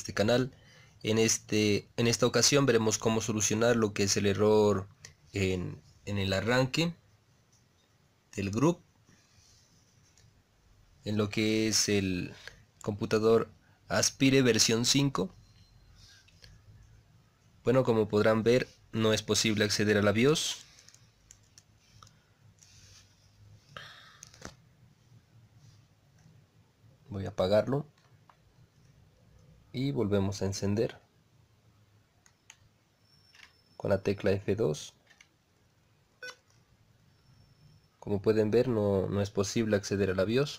este canal. En esta ocasión veremos cómo solucionar lo que es el error en el arranque del group, en lo que es el computador Aspire versión 5. Bueno, como podrán ver, no es posible acceder a la BIOS. Voy a apagarlo y volvemos a encender con la tecla F2. Como pueden ver, no es posible acceder a la BIOS.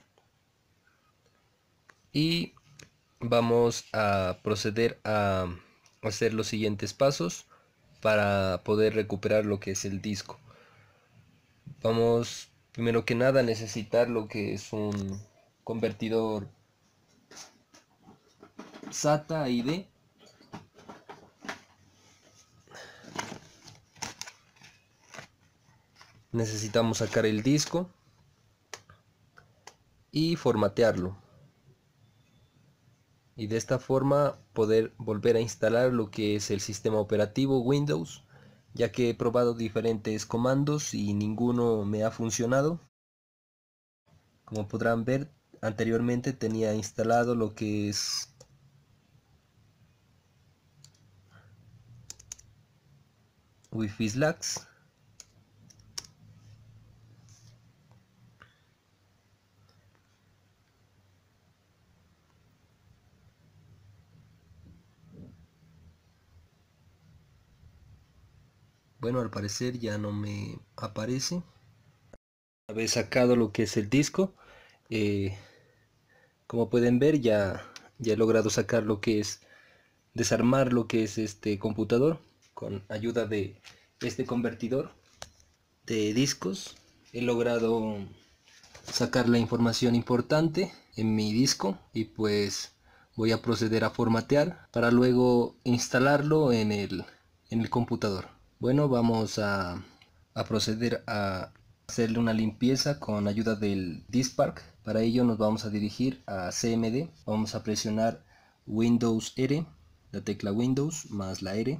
Y vamos a proceder a hacer los siguientes pasos para poder recuperar lo que es el disco. Vamos primero que nada a necesitar lo que es un convertidor SATA a ID. Necesitamos sacar el disco y formatearlo, y de esta forma poder volver a instalar lo que es el sistema operativo Windows, ya que he probado diferentes comandos y ninguno me ha funcionado. Como podrán ver, anteriormente tenía instalado lo que es Wi-Fi Slacks, bueno, al parecer ya no me aparece. Una vez sacado lo que es el disco, como pueden ver, ya he logrado sacar lo que es, desarmar lo que es este computador con ayuda de este convertidor de discos. He logrado sacar la información importante en mi disco y pues voy a proceder a formatear para luego instalarlo en el computador. Bueno, vamos a proceder a hacerle una limpieza con ayuda del DiskPark. Para ello nos vamos a dirigir a CMD, vamos a presionar Windows R, la tecla Windows más la R,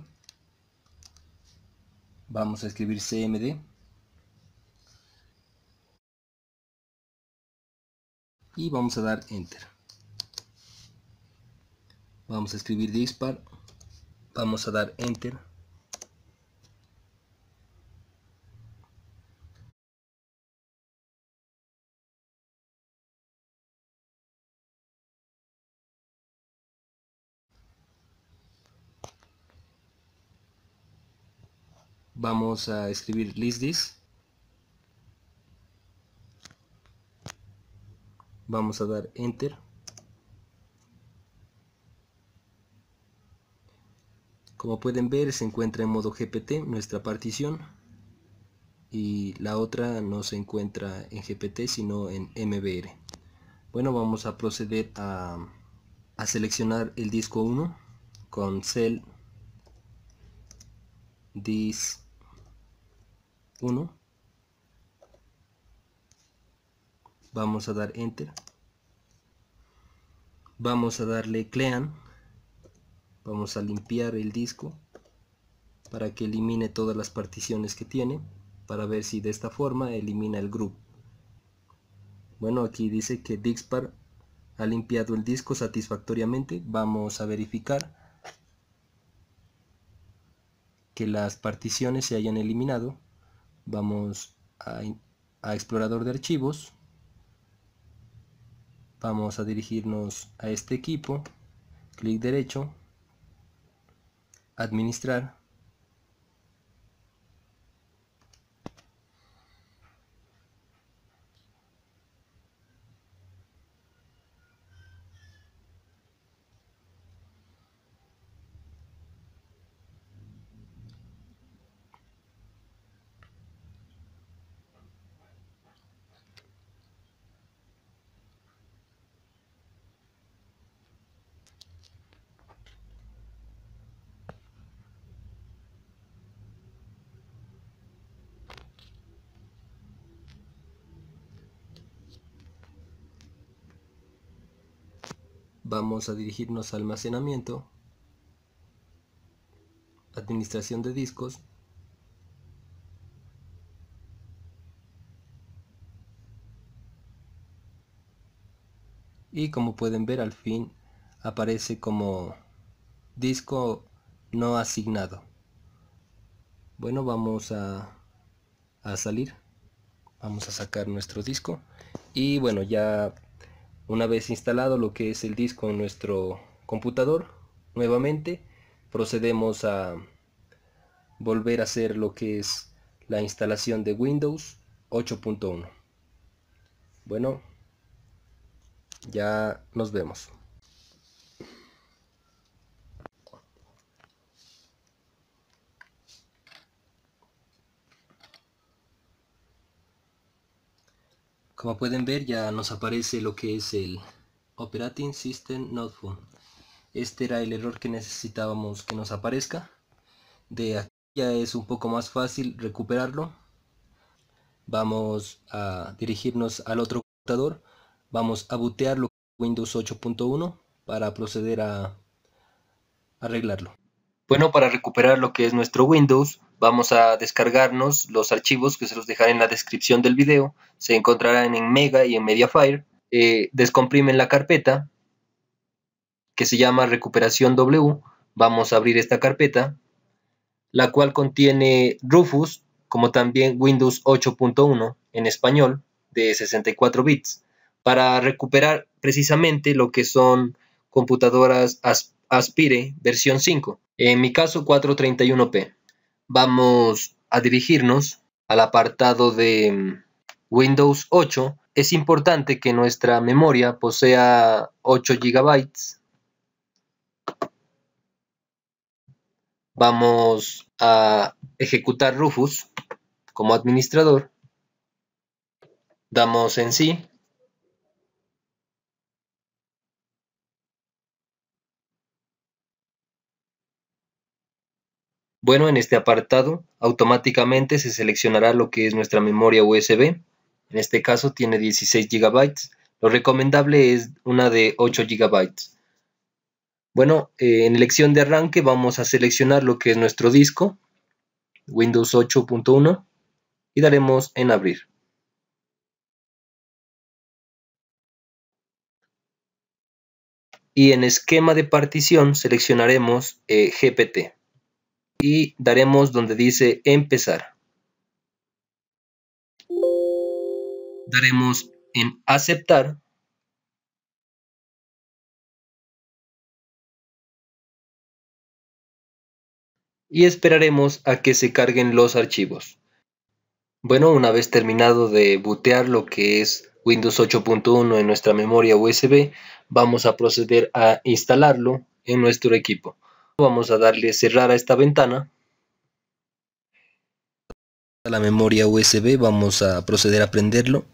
vamos a escribir CMD y vamos a dar Enter. Vamos a escribir DiskPark, vamos a dar Enter. Vamos a escribir listdisk, vamos a dar Enter. Como pueden ver, se encuentra en modo GPT nuestra partición, y la otra no se encuentra en GPT sino en MBR. Bueno, vamos a proceder a seleccionar el disco 1 con Cell Disk 1. Vamos a dar Enter. Vamos a darle Clean. Vamos a limpiar el disco para que elimine todas las particiones que tiene, para ver si de esta forma elimina el group. Bueno, aquí dice que DiskPark ha limpiado el disco satisfactoriamente. Vamos a verificar que las particiones se hayan eliminado. Vamos a Explorador de Archivos, vamos a dirigirnos a este equipo, clic derecho, Administrar, vamos a dirigirnos a almacenamiento, administración de discos, y como pueden ver al fin aparece como disco no asignado. Bueno, vamos a salir, vamos a sacar nuestro disco y bueno, ya una vez instalado lo que es el disco en nuestro computador, nuevamente procedemos a volver a hacer lo que es la instalación de Windows 8.1. Bueno, ya nos vemos. Como pueden ver, ya nos aparece lo que es el Operating System Not Found. Este era el error que necesitábamos que nos aparezca. De aquí ya es un poco más fácil recuperarlo. Vamos a dirigirnos al otro computador. Vamos a bootear lo que es Windows 8.1 para proceder a arreglarlo. Bueno, para recuperar lo que es nuestro Windows, vamos a descargarnos los archivos que se los dejaré en la descripción del video. Se encontrarán en Mega y en Mediafire. Descomprimen la carpeta que se llama Recuperación W. Vamos a abrir esta carpeta, la cual contiene Rufus, como también Windows 8.1 en español de 64 bits, para recuperar precisamente lo que son computadoras Aspire versión 5. En mi caso 431p. Vamos a dirigirnos al apartado de Windows 8. Es importante que nuestra memoria posea 8 GB. Vamos a ejecutar Rufus como administrador. Damos en sí. Bueno, en este apartado automáticamente se seleccionará lo que es nuestra memoria USB. En este caso tiene 16 GB. Lo recomendable es una de 8 GB. Bueno, en elección de arranque vamos a seleccionar lo que es nuestro disco, Windows 8.1, y daremos en abrir. Y en esquema de partición seleccionaremos GPT. Y daremos donde dice empezar. Daremos en aceptar. Y esperaremos a que se carguen los archivos. Bueno, una vez terminado de bootear lo que es Windows 8.1 en nuestra memoria USB, vamos a proceder a instalarlo en nuestro equipo. Vamos a darle cerrar a esta ventana. A la memoria USB vamos a proceder a prenderlo.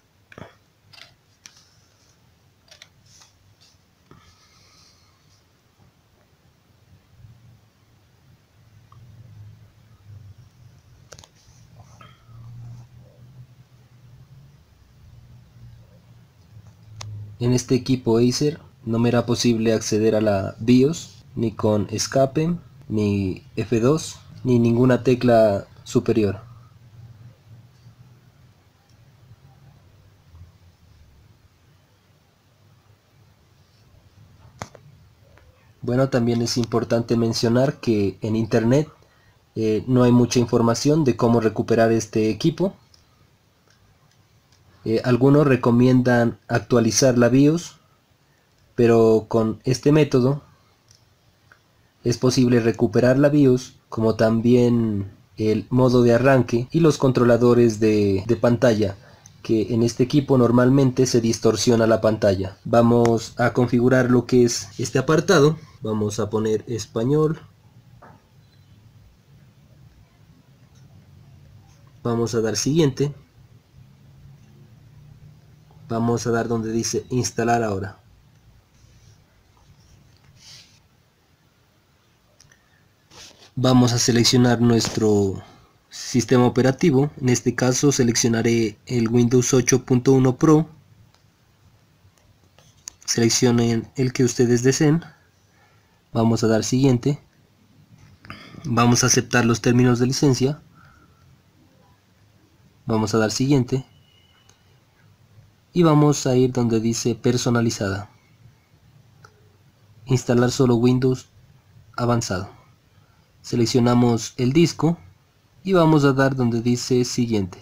En este equipo Acer no me era posible acceder a la BIOS ni con escape, ni F2, ni ninguna tecla superior. Bueno, también es importante mencionar que en internet no hay mucha información de cómo recuperar este equipo. Algunos recomiendan actualizar la BIOS, pero con este método es posible recuperar la BIOS, como también el modo de arranque y los controladores de pantalla, que en este equipo normalmente se distorsiona la pantalla. Vamos a configurar lo que es este apartado. Vamos a poner español. Vamos a dar siguiente. Vamos a dar donde dice instalar ahora. Vamos a seleccionar nuestro sistema operativo. En este caso seleccionaré el Windows 8.1 Pro. seleccionen el que ustedes deseen, vamos a dar siguiente, vamos a aceptar los términos de licencia, vamos a dar siguiente y vamos a ir donde dice personalizada, instalar solo Windows avanzado, seleccionamos el disco y vamos a dar donde dice siguiente.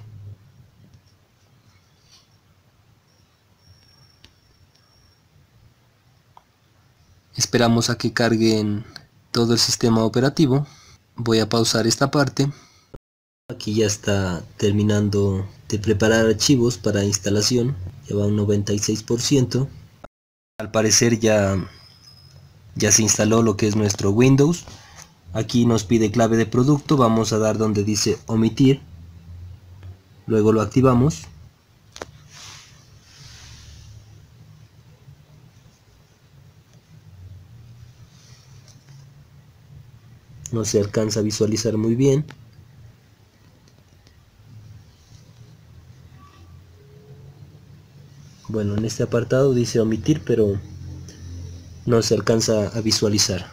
Esperamos a que carguen todo el sistema operativo. Voy a pausar esta parte. Aquí ya está terminando de preparar archivos para instalación. Ya va un 96%. Al parecer ya se instaló lo que es nuestro Windows. Aquí nos pide clave de producto. Vamos a dar donde dice omitir. Luego lo activamos. No se alcanza a visualizar muy bien. Bueno, en este apartado dice omitir, pero no se alcanza a visualizar.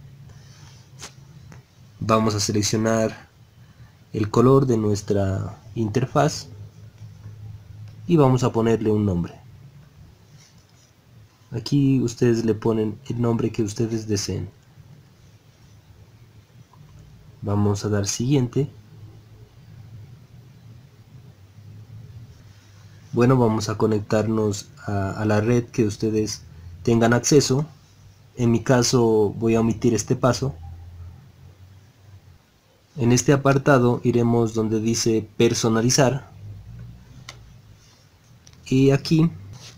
Vamos a seleccionar el color de nuestra interfaz y vamos a ponerle un nombre. Aquí ustedes le ponen el nombre que ustedes deseen. Vamos a dar siguiente. Bueno, vamos a conectarnos a la red que ustedes tengan acceso. En mi caso voy a omitir este paso. En este apartado iremos donde dice personalizar. Y aquí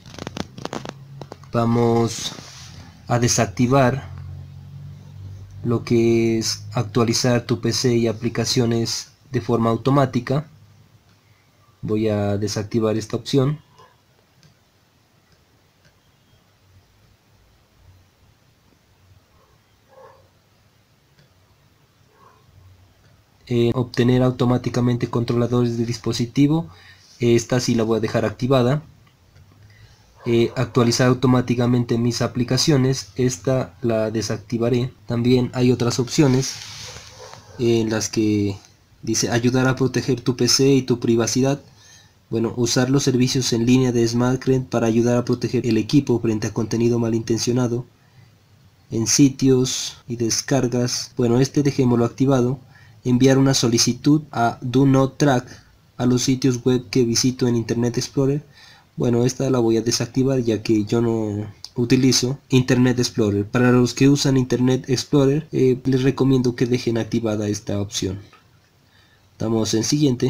vamos a desactivar lo que es actualizar tu PC y aplicaciones de forma automática. Voy a desactivar esta opción. Obtener automáticamente controladores de dispositivo, esta sí la voy a dejar activada. Actualizar automáticamente mis aplicaciones, esta la desactivaré. También hay otras opciones en las que dice ayudar a proteger tu PC y tu privacidad. Bueno, usar los servicios en línea de SmartCred para ayudar a proteger el equipo frente a contenido malintencionado en sitios y descargas. Bueno, este dejémoslo activado. Enviar una solicitud a Do Not Track a los sitios web que visito en Internet Explorer. Bueno, esta la voy a desactivar ya que yo no utilizo Internet Explorer. Para los que usan Internet Explorer, les recomiendo que dejen activada esta opción. Damos en siguiente.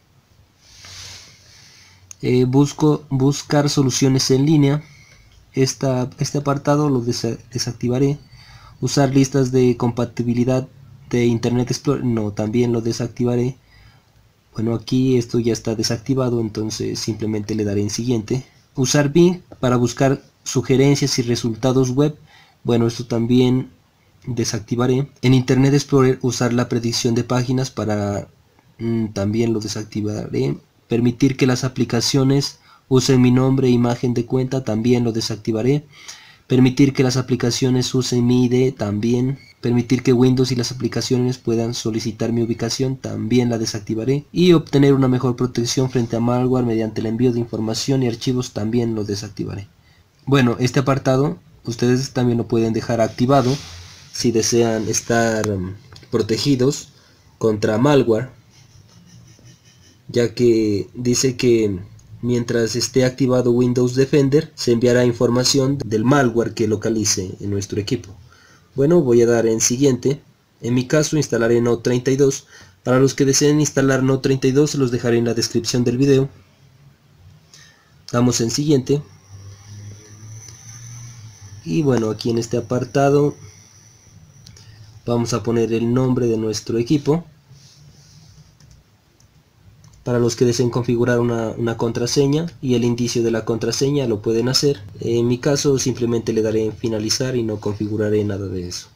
Buscar soluciones en línea. Este apartado lo desactivaré. Usar listas de compatibilidad de Internet Explorer, no, también lo desactivaré. Bueno, aquí esto ya está desactivado, entonces simplemente le daré en siguiente. Usar Bing para buscar sugerencias y resultados web, bueno, esto también desactivaré. En Internet Explorer usar la predicción de páginas para también lo desactivaré. Permitir que las aplicaciones usen mi nombre e imagen de cuenta, también lo desactivaré. Permitir que las aplicaciones usen mi ID, también. Permitir que Windows y las aplicaciones puedan solicitar mi ubicación, también la desactivaré. Y obtener una mejor protección frente a malware mediante el envío de información y archivos, también lo desactivaré. Bueno, este apartado ustedes también lo pueden dejar activado si desean estar protegidos contra malware, ya que dice que mientras esté activado Windows Defender se enviará información del malware que localice en nuestro equipo. Bueno, voy a dar en siguiente. En mi caso instalaré Node32. Para los que deseen instalar Node32 se los dejaré en la descripción del video. Damos en siguiente. Y bueno, aquí en este apartado vamos a poner el nombre de nuestro equipo. Para los que deseen configurar una contraseña y el indicio de la contraseña lo pueden hacer. En mi caso simplemente le daré en finalizar y no configuraré nada de eso.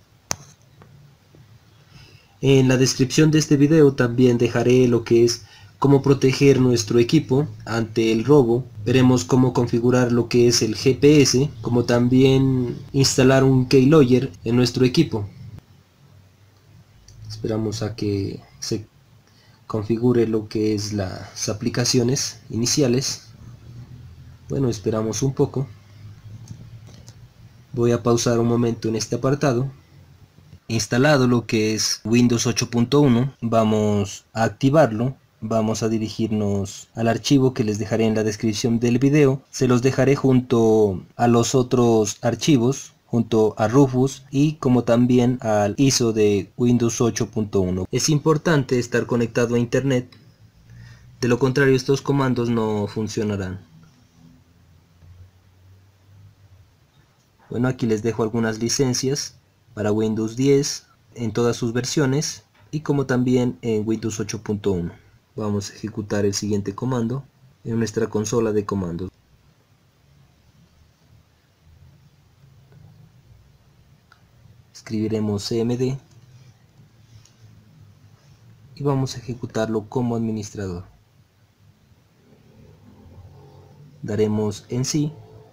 En la descripción de este video también dejaré lo que es cómo proteger nuestro equipo ante el robo. Veremos cómo configurar lo que es el GPS, como también instalar un keylogger en nuestro equipo. Esperamos a que se configure lo que es las aplicaciones iniciales. Bueno, esperamos un poco. Voy a pausar un momento en este apartado. Instalado lo que es Windows 8.1, vamos a activarlo. Vamos a dirigirnos al archivo que les dejaré en la descripción del video. Se los dejaré junto a los otros archivos, junto a Rufus y como también al ISO de Windows 8.1. Es importante estar conectado a internet, de lo contrario estos comandos no funcionarán. Bueno, aquí les dejo algunas licencias para Windows 10 en todas sus versiones y como también en Windows 8.1. Vamos a ejecutar el siguiente comando en nuestra consola de comandos. Escribiremos cmd y vamos a ejecutarlo como administrador. Daremos en sí.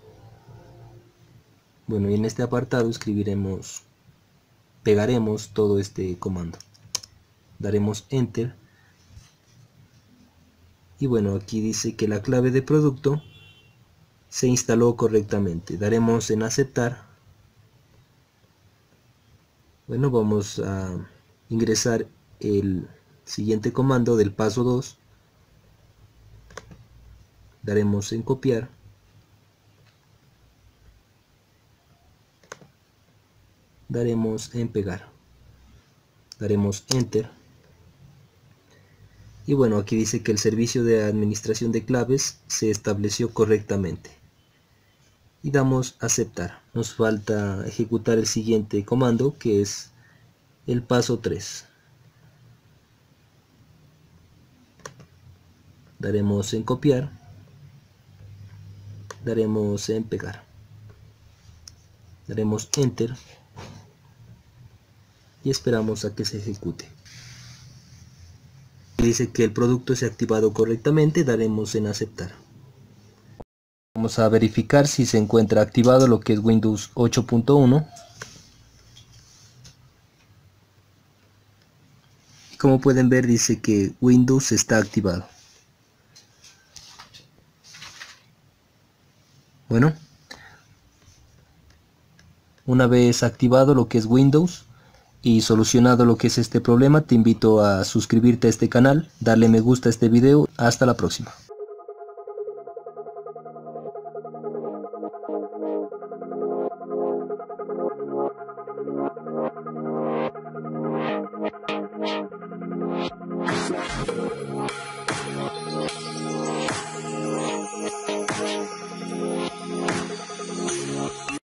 Bueno, y en este apartado pegaremos todo este comando. Daremos enter. Y bueno, aquí dice que la clave de producto se instaló correctamente. Daremos en aceptar. Bueno, vamos a ingresar el siguiente comando del paso 2. Daremos en copiar. Daremos en pegar. Daremos enter. Y bueno, aquí dice que el servicio de administración de claves se estableció correctamente. Y damos a aceptar. Nos falta ejecutar el siguiente comando, que es el paso 3. Daremos en copiar. Daremos en pegar. Daremos enter. Y esperamos a que se ejecute. Dice que el producto se ha activado correctamente, daremos en aceptar. Vamos a verificar si se encuentra activado lo que es Windows 8.1. Y como pueden ver dice que Windows está activado. Bueno, una vez activado lo que es Windows y solucionado lo que es este problema, te invito a suscribirte a este canal, darle me gusta a este video. Hasta la próxima.